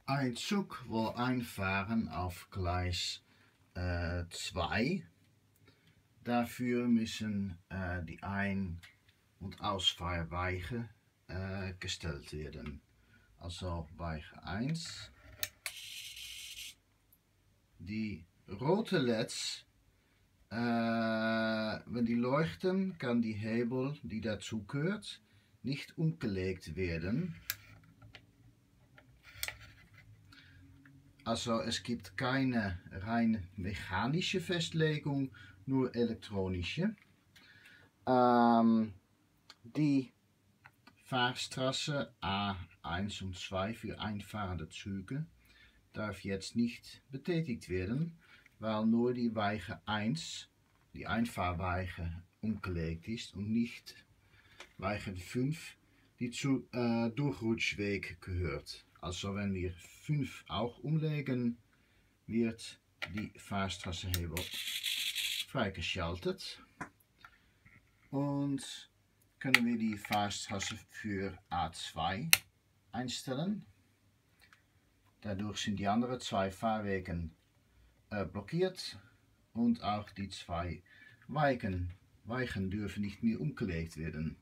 Ein Zug will einfahren auf Gleis 2. Dafür müssen die Ein- und Ausfahrweichen gestellt werden. Also Weiche 1. Die rote LEDs, wenn die leuchten, kann die Hebel, die dazu gehört, nicht umgelegt werden. Also es gibt keine rein mechanische Festlegung, nur elektronische. Die Fahrstraße A1 und 2 für einfahrende Züge darf jetzt nicht betätigt werden, weil nur die Weiche 1, die Einfahrweiche, umgelegt ist und nicht Weiche 5, die zu Durchrutschweg gehört. Also wenn wir 5 auch umlegen, wird die Fahrstraßenhebel freigeschaltet und können wir die Fahrstraße für A2 einstellen. Dadurch sind die anderen 2 Fahrwegen blockiert und auch die 2 Weichen dürfen nicht mehr umgelegt werden.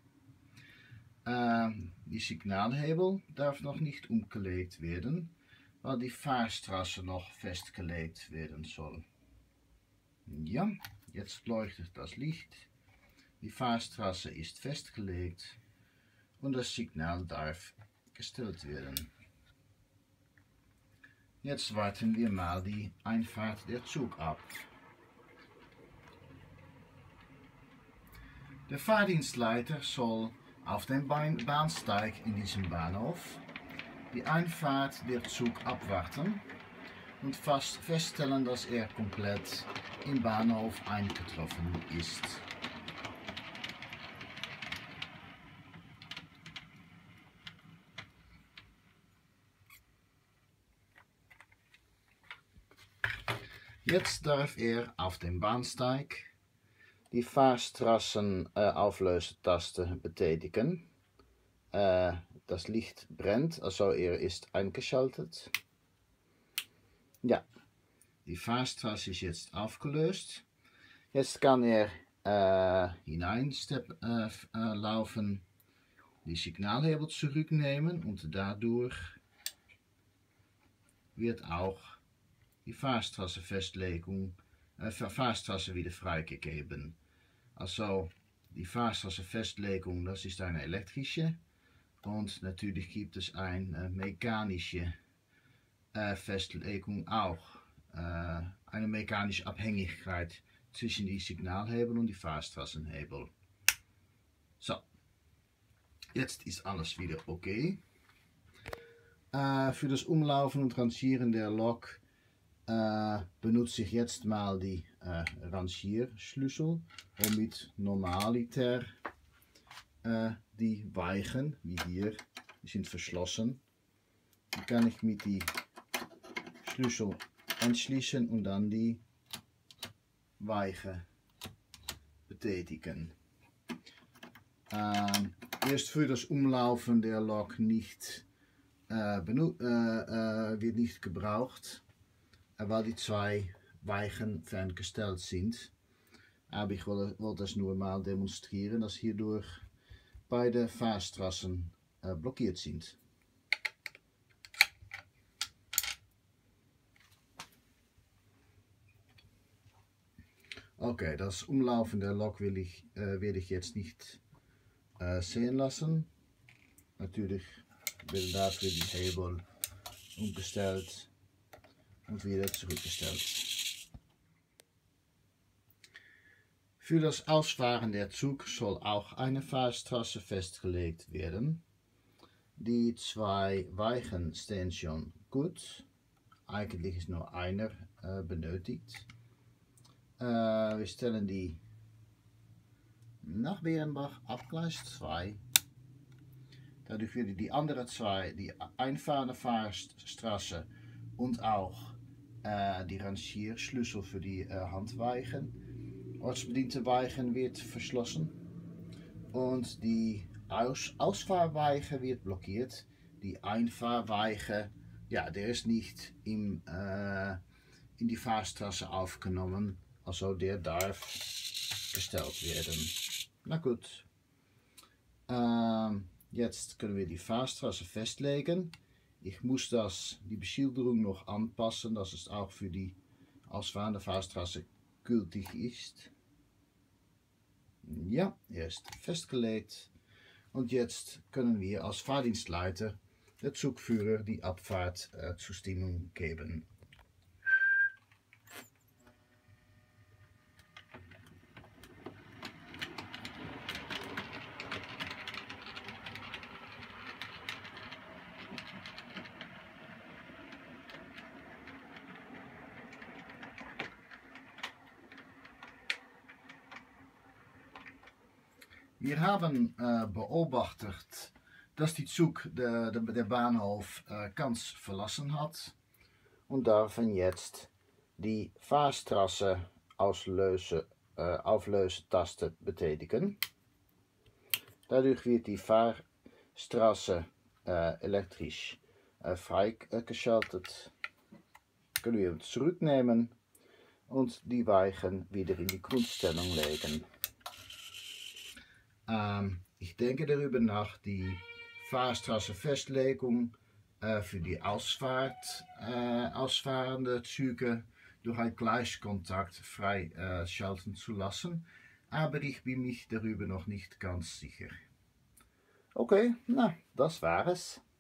Die Signalhebel darf noch nicht umgelegt werden, weil die Fahrstraße noch festgelegt werden soll. Ja, jetzt leuchtet das Licht. Die Fahrstraße ist festgelegt und das Signal darf gestellt werden. Jetzt warten wir mal die Einfahrt der Zug ab. Der Fahrdienstleiter soll auf dem Bahnsteig in diesem Bahnhof die Einfahrt der Zug abwarten und feststellen, dass er komplett im Bahnhof eingetroffen ist. Jetzt darf er auf dem Bahnsteig die Fahrstraßenauflösetaste betätigen. Das Licht brennt, also er ist eingeschaltet. Ja, die Fahrstraße ist jetzt aufgelöst. Jetzt kann er hineinlaufen, die Signalhebel zurücknehmen und dadurch wird auch die Fahrstraße wieder freigegeben. Also die Fahrstraßenfestlegung, das ist eine elektrische und natürlich gibt es eine mechanische Festlegung auch. Eine mechanische Abhängigkeit zwischen die Signalhebel und die Fahrstraßenhebel. So, jetzt ist alles wieder okay. Für das Umlaufen und Rangieren der Lok benutze ich jetzt mal die Rangierschlüssel, um mit normaliter die Weichen, wie hier, die sind verschlossen, die kann ich mit die Schlüssel anschließen und dann die Weiche betätigen. Erst für das Umlaufen der Lok wird nicht gebraucht, weil die 2 Weichen ferngestellt sind. Aber ich wollte das nur mal demonstrieren, dass hierdurch beide Fahrstraßen blockiert sind. Okay, das Umlaufen der Lok werde ich jetzt nicht sehen lassen. Natürlich werden dafür die Hebel umgestellt und wieder zurückgestellt. Für das Ausfahren der Zug soll auch eine Fahrstraße festgelegt werden. Die 2 Weichen stehen schon gut. Eigentlich ist nur einer benötigt. Wir stellen die nach Berenbach ab Gleis 2. Dadurch werden die anderen 2, die einfahrende Fahrstraße und auch die Rangierschlüssel für die Handweichen, ortsbediente Weichen, wird verschlossen und die Ausfahrweiche wird blockiert. Die Einfahrweiche ja, der ist nicht in die Fahrstraße aufgenommen, also der darf gestellt werden. Na gut, jetzt können wir die Fahrstraße festlegen. Ich muss die Beschilderung noch anpassen, dass es auch für die ausfahrende Fahrstraße gültig ist. Ja, er ist festgelegt. Und jetzt können wir als Fahrdienstleiter der Zugführer die Abfahrtzustimmung geben. Wir haben beobachtet, dass die Zug der Bahnhof ganz verlassen hat und dürfen jetzt die Fahrstraße Auflöstaste betätigen. Dadurch wird die Fahrstraße elektrisch freigeschaltet. Können wir uns zurücknehmen und die Weichen wieder in die Grundstellung legen. Ich denke darüber nach, die Fahrstraßenfestlegung für die ausfahrende Züge durch ein Gleichkontakt freischalten zu lassen, aber ich bin mich darüber noch nicht ganz sicher. Okay, na, das war es.